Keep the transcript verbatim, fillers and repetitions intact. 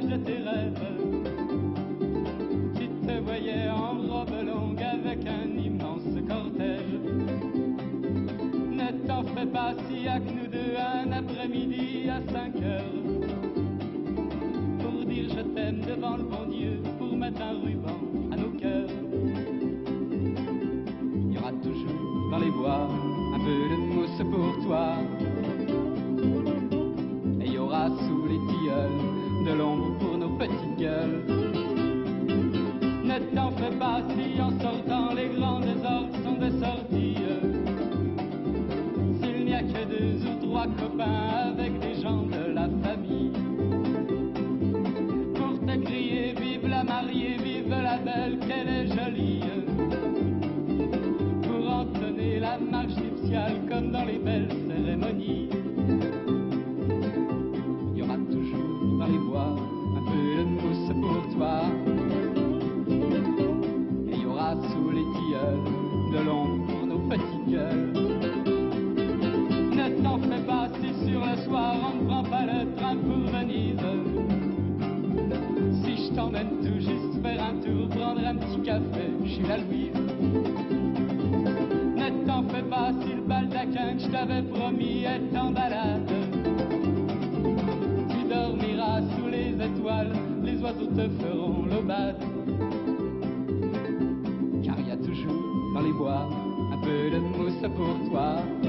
de tes rêves. Tu te voyais en robe longue avec un immense cortège. Ne t'en fais pas, s'il y a que nous deux un après-midi à cinq heures. Pour dire je t'aime devant le bon Dieu, pour mettre un ruban à nos cœurs. Il y aura toujours dans les bois un peu de mousse pour toi. Et il y aura sous les tilleuls de l'ombre pour nos petites gueules. Ne t'en fais pas si en sortant les grands désordres sont des sorties. S'il n'y a que deux ou trois copains avec des gens de la famille. Pour te crier vive la mariée, vive la belle, qu'elle est jolie. Pour entonner la marche nuptiale comme dans les belles cérémonies. Il y aura toujours dans les bois un peu de mousse pour toi. Et il y aura sous les tilleuls de l'ombre pour nos petites gueules. Ne t'en fais pas si sur le soir on ne prend pas le train pour Venise. Si je t'emmène tout juste faire un tour, prendre un petit café chez la Louise. Ne t'en fais pas si le baldaquin que je t'avais promis est en balade. Tu dormiras sous les étoiles, les oiseaux te feront l'aubade. Car il y a toujours dans les bois un peu de mousse pour toi.